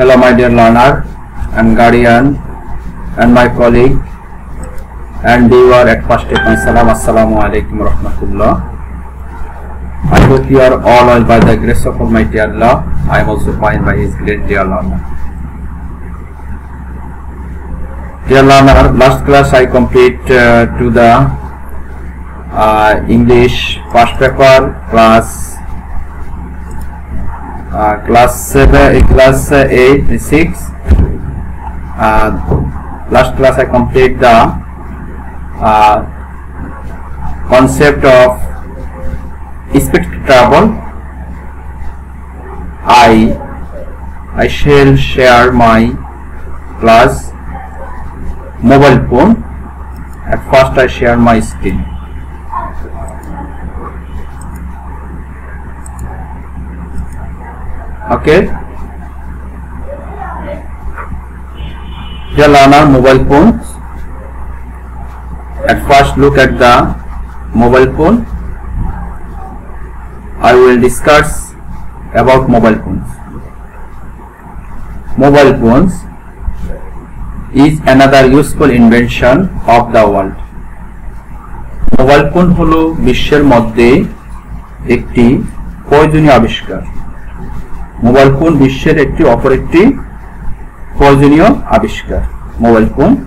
Hello my dear learner and guardian and my colleague and viewer at first take my salam. Assalamu alaikum rahmatullah. I hope you are all well by the grace of Almighty Allah. I am also fine by His great dear learner. Dear learner, last class I complete to the English first paper class 8 6. Last class I complete the concept of speed travel. I shall share my class mobile phone. At first I share my screen. Okay, dear learner, mobile phones. At first look at the mobile phone. I will discuss about mobile phones. Mobile phones is another useful invention of the world. Mobile phone হলো বিশ্বের মধ্যে একটি প্রয়োজনীয় আবিষ্কার। Mobile phone বিশ্বের অপর একটি প্রয়োজনীয় আবিষ্কার। মোবাইল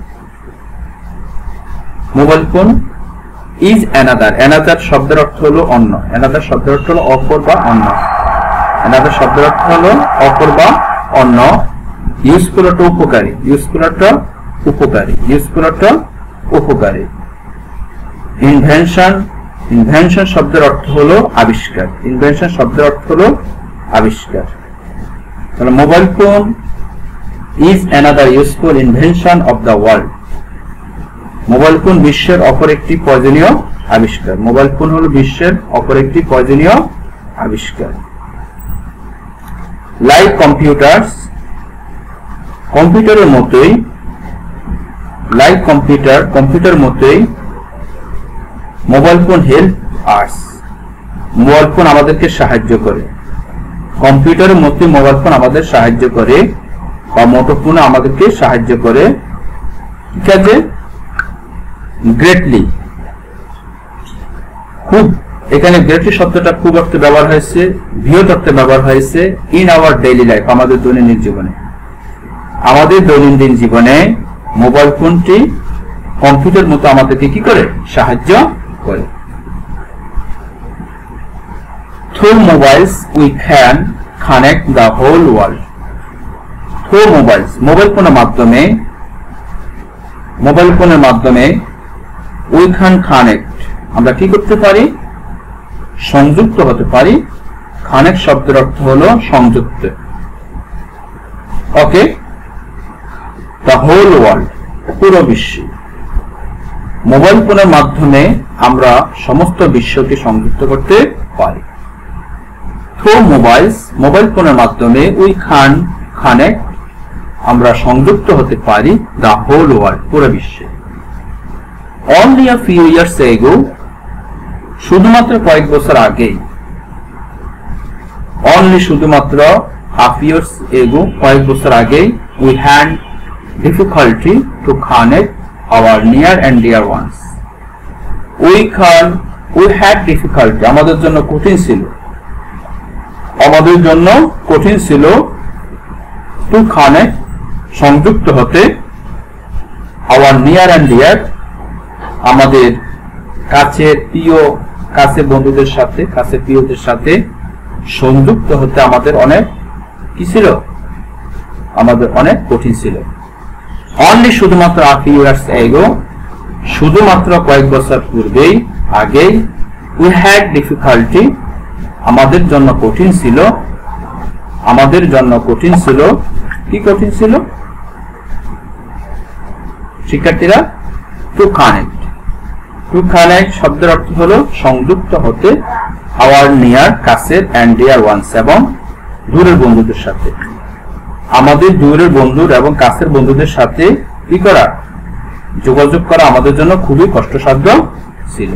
ফোন ইজ অ্যানাদার শব্দের অর্থ হলো অন্য। অ্যানাদার শব্দের অর্থ হলো অপর বা অন্য। অ্যানাদার শব্দের অর্থ হলো অপর বা অন্য। ইউজফুল অর্থ উপকারী। ইনভেনশন শব্দের অর্থ হলো আবিষ্কার। তাহলে mobile phone is another useful invention of the world. Mobile phone বিশ্বের অপর একটি প্রয়োজনীয় আবিষ্কার। মোবাইল ফোন হলো বিশ্বের অপর একটি প্রয়োজনীয় আবিষ্কার। লাইক কম্পিউটারের মতোই mobile phone help us. Mobile phone আমাদেরকে সাহায্য করে। কম্পিউটারের মতোই মোবাইল ফোন আমাদের সাহায্য করে বা মুঠোফোন আমাদেরকে সাহায্য করে। ঠিক আছে, গ্রেটলি, খুব, এখানে গ্রেটলি শব্দটা খুব অর্থে ব্যবহার হয়েছে, বৃহৎ অর্থে ব্যবহার হয়েছে। ইন আওয়ার ডেইলি লাইফ, আমাদের দৈনন্দিন জীবনে মোবাইল ফোনটি কম্পিউটার মতো আমাদেরকে কি করে সাহায্য করে। Through mobiles we can connect the whole world. Through mobiles, mobile ফোনের মাধ্যমে উই ক্যান কানেক্ট, আমরা কি করতে পারি, সংযুক্ত হতে পারি। কানেক্ট শব্দের অর্থ হলো সংযুক্ত। ওকে, দ্য হোল ওয়ার্ল্ড, পুরো বিশ্ব। মোবাইল ফোনের মাধ্যমে আমরা সমস্ত বিশ্বকে সংযুক্ত করতে পারি। থ্রু মোবাইলস, মোবাইল ফোনের মাধ্যমে উই ক্যান কানেক্ট, আমরা সংযুক্ত হতে পারি দ্য হোল ওয়ার্ল্ড, পুরো বিশ্বে। Only a few years ago, শুধুমাত্র কয়েক বছর আগেই। অনলি শুধুমাত্র হাফ ইয়ার্স এগো, কয়েক বছর আগেই। We had difficulty to connect our near and dear ones. We had difficulty, আমাদের জন্য কঠিন ছিল to connect, সংযুক্ত হতে, our near and dear, আমাদের কাছের বন্ধুদের সাথে, কাছের প্রিয়দের সাথে সংযুক্ত হতে আমাদের অনেক কি ছিল, আমাদের অনেক কঠিন ছিল। অনলি শুধুমাত্র a few years ago, শুধুমাত্র কয়েক বছর পূর্বেই, আগেই। we had difficulty, আমাদের জন্য কঠিন ছিল। কি কঠিন ছিল শিক্ষার্থীরা? টু কানেক্ট শব্দের অর্থ হলো সংযুক্ত হতে। our near, কাছের, and dear ones, এবং দূরের বন্ধুদের সাথে। আমাদের দূরের বন্ধুর এবং কাছের বন্ধুদের সাথে কি করা, যোগাযোগ করা আমাদের জন্য খুবই কষ্টসাধ্য ছিল।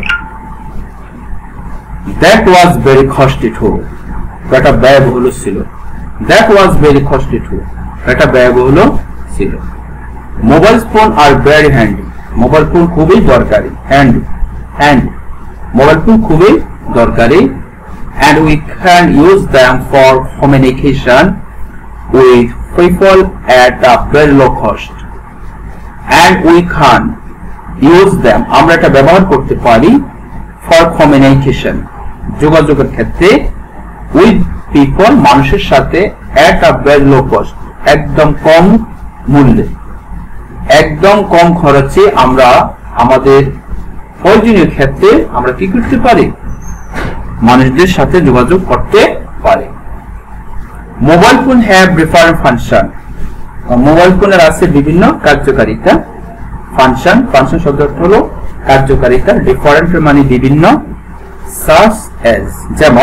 That was very costly too, এটা ব্যয়বহুল ছিল। That was very costly too, এটা ব্যয়বহুল ছিল। Mobile phone are very handy, mobile phone খুবই দরকারি, হ্যান্ডি মোবাইল ফোন খুবই দরকারি। And we can use them for communication with people at a very low cost. And we can use them, আমরা এটা ব্যবহার করতে পারি for communication, যোগাযোগের ক্ষেত্রে, with people, মানুষের সাথে, at a very low cost, একদম কম মূল্যে, একদম কম খরচে আমরা আমাদের প্রয়োজনীয় ক্ষেত্রে আমরা কি করতে পারি, মানুষদের সাথে যোগাযোগ করতে পারে। Mobile phone have different function, mobile ফোনের আছে বিভিন্ন কার্যকারিতা। ফাংশন শব্দ হলো কার্যকারিতা, ডিফারেন্ট মানে বিভিন্ন, সাচ এজ যেমন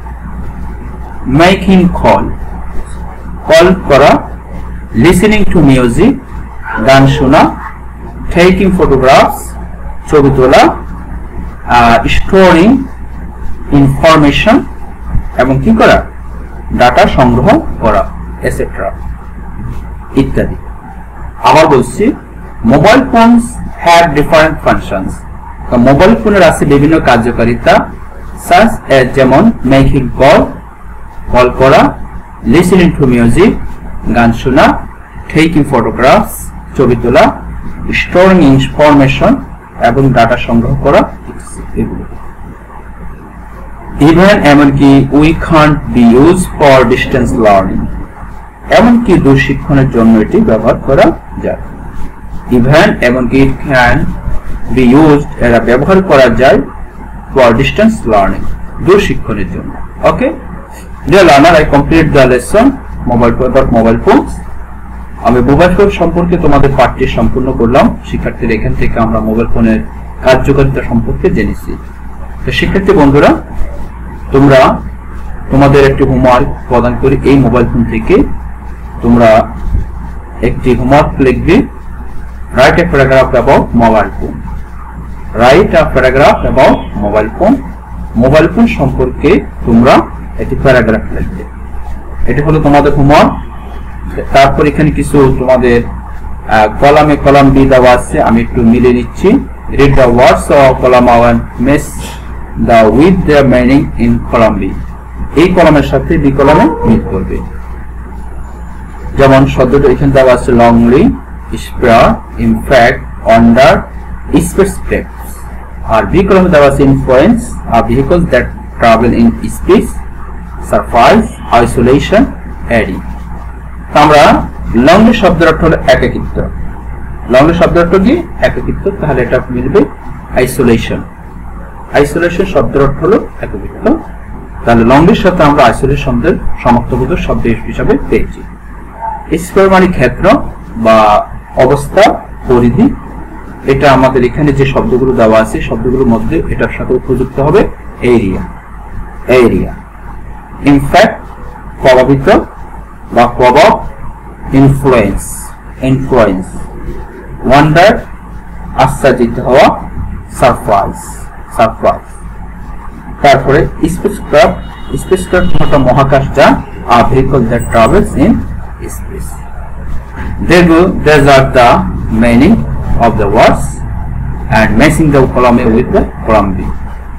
মেকিং কল করা, লিসেনিং টু মিউজিক গান শোনা, টেকিং ফটোগ্রাফস ছবি তোলা, স্টোরিং ইনফরমেশন এবং কি করা, ডাটা সংগ্রহ করা, এটসেট্রা ইত্যাদি। আবার বলছি, mobile phones have different functions, mobile ফোনের আছে বিভিন্ন কার্যকারিতা, সাচ এজ যেমন মেকিং কল করা, লিসেনিং টু মিউজিক গান শোনা, টেকিং ফটোগ্রাফস ছবি তোলা, স্টোরিং ইনফরমেশন এবং ডাটা সংগ্রহ করা, এগুলো। ইভেন এমনকি we can't be use for distance learning, এমনকি দূর শিক্ষণের জন্য এটি ব্যবহার করা যায়। ইভেন এমনকি ইট ক্যান বি ইউজড, এরা ব্যবহার করা যায় ফর ডিস্টেন্স লার্নিং, দূর শিক্ষণের জন্য। Okay dear learner, I complete the lesson mobile phones. আমি মোবাইল ফোন সম্পর্কে তোমাদের পাঠটি সম্পূর্ণ করলাম। শিক্ষার্থীরা এখান থেকে আমরা মোবাইল ফোনের কার্যকারিতা সম্পর্কে জেনেছি। তো শিক্ষার্থী বন্ধুরা, তোমরা তোমাদের একটি হোমওয়ার্ক প্রদান করি, এই মোবাইল ফোন থেকে তোমরা একটি হোমওয়ার্ক লিখবে, write a paragraph about mobile phone, write a paragraph about mobile phone, mobile phone সম্পর্কে তোমরা একটি প্যারাগ্রাফ লিখবে। এটি হলো তোমাদের হোমওয়ার্ক। তারপর এখানে কিছু তোমাদের কলাম বি দেওয়া আছে, আমি একটু মিলিয়ে নিচ্ছি। Read the words of column one, mess the with the meaning in column B, এই কলামের সাথে বি কলামে মিল করবে। যেমন শব্দটা এখানে দেওয়া আছে লংলি, স্পেয়ার, ইনফ্যাক্ট, ওয়ান্ডার, স্পেসপেক্টস। আর বি কলামে দেওয়া আছে ইনফ্লুয়েন্স, আর vehicles that travel in space, surprise, isolation, এডি। আমরা লংলি শব্দের অর্থ হলো একাকিত্ব, লংলি শব্দের অর্থ কি একাকিত্ব, তাহলে এটা মিলবে আইসোলেশন। আইসোলেশন শব্দের অর্থ হলো একাকিত্ব, তাহলে লংলির সাথে আমরা আইসোলেশন শব্দের সমার্থবোধক শব্দ হিসাবে পেয়েছি। স্পেয়ার মানে ক্ষেত্র বা অবস্থা, পরিধি। এটা আমাদের এখানে যে শব্দগুলো দেওয়া আছে শব্দগুলোর মধ্যে এটার সাথে উপযুক্ত হবে এরিয়া, এরিয়া। ইনফ্যাক্ট প্রভাবিত বা প্রভাব, ইনফ্লুয়েন্স, ইনফ্লুয়েন্স। ওয়ান্ডার আশ্চর্যিত হওয়া, সারপ্রাইজ, সারপ্রাইজ। তারপরে স্পেসক্রাফট, স্পেসক্রাফট হলো মহাকাশযান, আর vehicle that travels in space. These are the meaning of the words and matching the column A with the column B.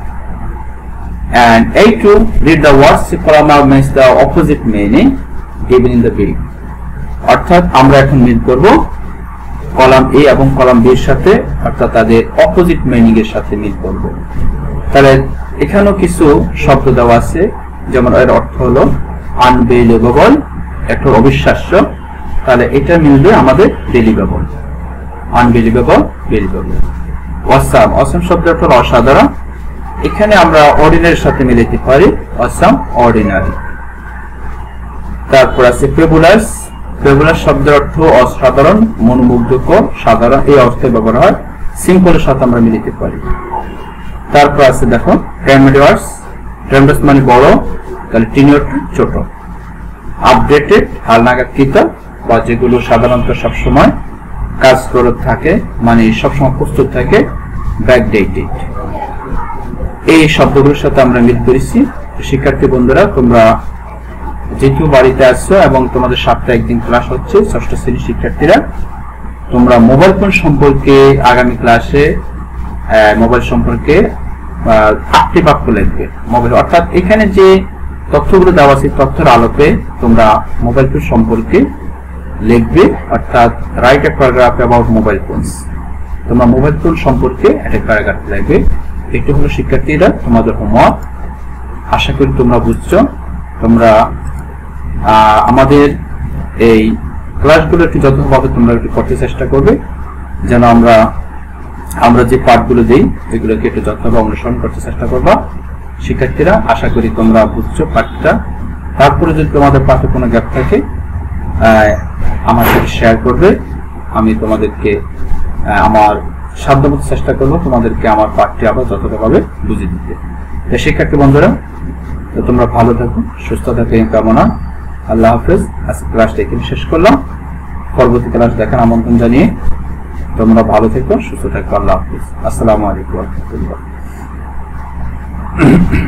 And A2, read the words column A match the opposite meaning given in the B. অর্থাৎ আমরা এখন মিল করব column এ এবং column B এর সাথে, অর্থাৎ তাদের opposite meaning এর সাথে মিল করব। তাহলে এখানেও কিছু শব্দ দেওয়া আছে, যেমন এর অর্থ হলো আনবিলিভেবল, একটা অবিশ্বাস্য, তাহলে এটা মিলবে আমাদের believable, unbelievable, believable. Awesome, awesome শব্দের অর্থ হলো অসাধারণ, এখানে আমরা অর্ডিনারির সাথে মিলাতে পারি, অসাম, অর্ডিনারি। তারপর আছে ফেবুলাস, ফেবুলাস শব্দের অর্থ অসাধারণ, মনোমুগ্ধকর, সাধারণ, এই অর্থে ব্যবহার হয়, সিম্পলের সাথে আমরা মিলাতে পারি। তারপর আছে দেখো ট্রেমেডাস, ট্রেমেডাস মানে বড়, তাহলে টিনিয়র ছোট। আপডেটেড, হালনাগাদকৃত, বা যেগুলো সাধারণত সবসময় কাজ করে থাকে, মানে সবসময় প্রস্তুত থাকে, ব্যাকডেটেড। এই শব্দগুলোর সাথে আমরা মিল করেছি। শিক্ষার্থী বন্ধুরা, তোমরা যেহেতু বাড়িতে আসছো এবং তোমাদের সপ্তাহে একদিন ক্লাস হচ্ছে, ষষ্ঠ শ্রেণীর শিক্ষার্থীরা, তোমরা মোবাইল ফোন সম্পর্কে আগামী ক্লাসে মোবাইল সম্পর্কে 8টি বাক্য লিখবে। মোবাইল অর্থাৎ এখানে যে তথ্যগুলো দেওয়া আছে তথ্যের আলোকে তোমরা মোবাইল ফোন সম্পর্কে লিখবে, অর্থাৎ write a paragraph about mobile phones. তোমরা মোবাইল ফোন সম্পর্কে একটা প্যারাগ্রাফ লিখবে। এটি হলো শিক্ষার্থীরা তোমাদের হোমওয়ার্ক। আশা করি তোমরা বুঝছো। তোমরা আমাদের এই ক্লাসগুলো একটু যথাযথভাবে তোমরা একটু করতে চেষ্টা করবে, যেন আমরা যে পাঠগুলো দিই এগুলোকে একটু যথাযথভাবে অনুসরণ করতে চেষ্টা করবা শিক্ষার্থীরা। আশা করি তোমরা বুঝছো পাঠটা। তারপরে যদি তোমাদের পাঠে কোনো গ্যাপ থাকে আমার সাথে শেয়ার করবে। আমি তোমাদেরকে আমার সাধ্যমতো চেষ্টা করবো তোমাদেরকে আমার পাঠটি আবার যথাযথভাবে বুঝিয়ে দিতে। শিক্ষার্থী বন্ধুরা, তো তোমরা ভালো থাকো, সুস্থ থাকো এই কামনা। আল্লাহ হাফেজ। আজকে ক্লাসটা এখানে শেষ করলাম। পরবর্তী ক্লাস দেখার আমন্ত্রণ জানিয়ে তোমরা ভালো থেকো, সুস্থ থাকো। আল্লাহ হাফেজ। আসসালামু আলাইকুম ওয়া রাহমাতুল্লাহ।